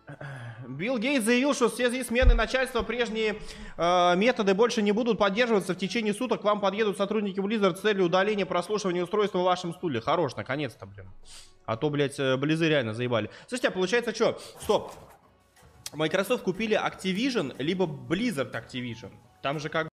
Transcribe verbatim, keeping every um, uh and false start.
Билл Гейтс заявил, что в связи с сменой начальства прежние э, методы больше не будут поддерживаться. В течение суток к вам подъедут сотрудники Blizzard с целью удаления прослушивания устройства в вашем стуле. Хорош, наконец-то, блин. А то, блядь, Близы реально заебали. Слушайте, а получается что? Стоп. Microsoft купили Activision, либо Blizzard Activision. Там же как